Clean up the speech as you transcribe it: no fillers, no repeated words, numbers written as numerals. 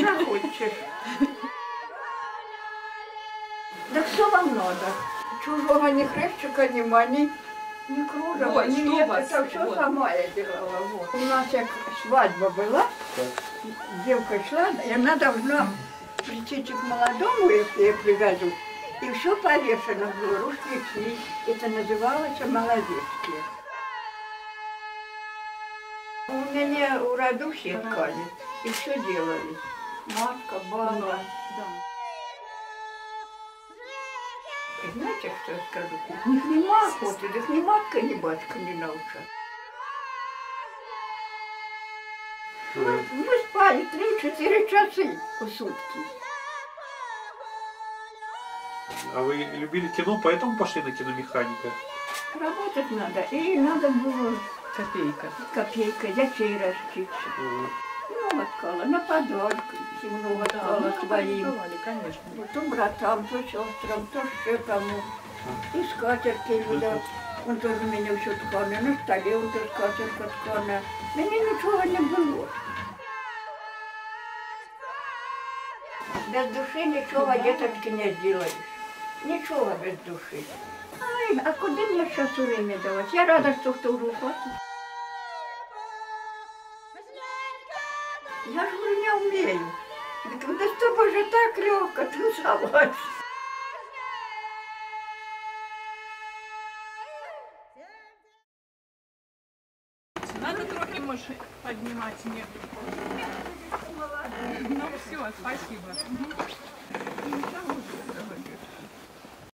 захочешь. Да что вам надо? Чужого ни хрестика, ни мани, ни кружева, Вот, ни что нет. вас? Это все Вот. сама я делала. Вот. У нас как свадьба была, девка шла, и она должна прийти к молодому, если я привезу. И все повешено было, рушники. Это называлось молодецкие. У меня у роду все ткали, и все делали. Матка, баба. Да. И знаете, что я скажу? У них нема охоты, их ни матка, ни батька не научат. Мы спали 3-4 часа в сутки. А вы любили кино, поэтому пошли на киномеханика? Работать надо, и надо было Копейка. копейка, детей растить. Много ткала, на подарки много ткала своим. Давали, конечно. То братам, то сестрам, то ще кому. И скатерки видать. Он тоже меня все ткане, на столе он тоже скатерка ткана. Мне ничего не было. Без души ничего, деточки, не сделаешь. Ничего без души. Ай, а куда мне сейчас время давать? Я рада, что тоже ухватит. Я же не умею. Да с тобой же так легко танцевать. Надо трохи, может, поднимать снег. Ну все, спасибо.